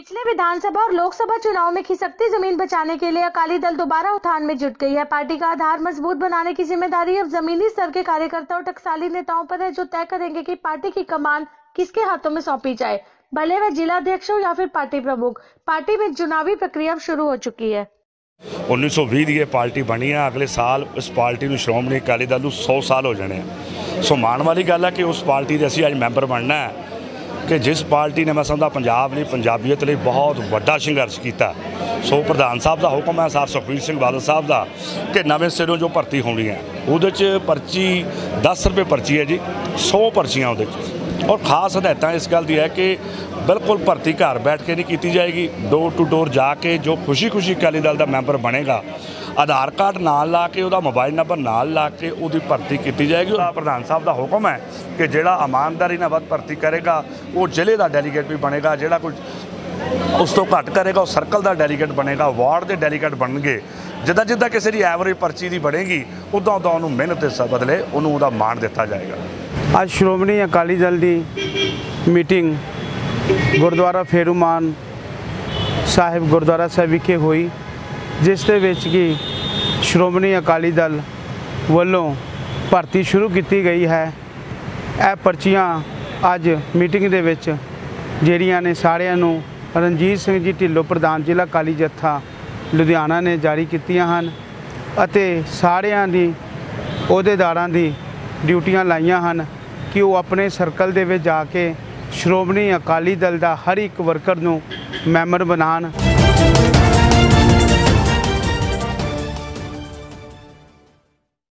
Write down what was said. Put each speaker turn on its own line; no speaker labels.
पिछले विधानसभा और लोकसभा चुनाव में खिसकती जमीन बचाने के लिए अकाली दल दोबारा उत्थान में जुट गई है। पार्टी का आधार मजबूत बनाने की जिम्मेदारी अब जमीनी स्तर के कार्यकर्ताओं और टकसाली नेताओं पर है, जो तय करेंगे कि पार्टी की कमान किसके हाथों में सौंपी जाए, भले वह जिलाध्यक्ष हो या फिर पार्टी प्रमुख। पार्टी में चुनावी प्रक्रिया शुरू हो चुकी है।
1920 की पार्टी बनी है। अगले साल इस पार्टी में श्रोमणी अकाली दल को 100 साल हो जाने। सो माण वाली गल है कि उस पार्टी के असीं अज मैंबर बनना है कि जिस पार्टी ने मैं समझदा पंजाब लई पंजाबीयत लई बहुत वड्डा संघर्ष किया। सो प्रधान साहब का हुक्म है सर सुखबीर सिंह बादल साहब का कि नवें सिरों जो भर्ती होनी है वो पर्ची 10 रुपये पर्ची है जी, 100 पर्चियाँ वो। और खास हदायत इस गल की है कि बिल्कुल भर्ती घर बैठ के नहीं की जाएगी, डोर टू डोर जाके जो खुशी खुशी अकाली दल का मैंबर बनेगा आधार कार्ड नाल ला के उसका मोबाइल नंबर नाल ला के उसकी भर्ती की जाएगी। प्रधान साहब का हुक्म है कि जिहड़ा ईमानदारी नाल भर्ती करेगा वो जिले का डेलीगेट भी बनेगा, जिहड़ा कुछ उस तो घट करेगा वो सर्कल का डेलीगेट बनेगा, वार्ड के डेलीगेट बनणगे। जिद्दां जिद्दां किसी की एवरेज पर्ची की बनेगी उदा उदा उन्होंने मेहनत के बदले उन्होंने मान दिता जाएगा।
आज श्रोमणी अकाली दल की मीटिंग गुरुद्वारा फेरूमान साहिब गुरुद्वारा साहिब विखे हुई, जिस दे विच कि श्रोमणी अकाली दल वालों भर्ती शुरू की गई है। यह पर्चियाँ अज मीटिंग दे विच ਜਿਹੜੀਆਂ ने सारिਆਂ ਨੂੰ रणजीत सिंह जी ढिल्लों प्रधान जिला अकाली जत्था लुधियाना ने जारी कीतियां हन ਅਤੇ ਸਾਰਿਆਂ ਦੀ ਅਹੁਦੇਦਾਰਾਂ ਦੀ ਡਿਊਟੀਆਂ ਲਾਈਆਂ ਹਨ कि वो अपने सर्कल ਦੇ ਵਿੱਚ ਜਾ ਕੇ श्रोमणी अकाली दल का हर एक वर्कर ਨੂੰ मैंबर बनान।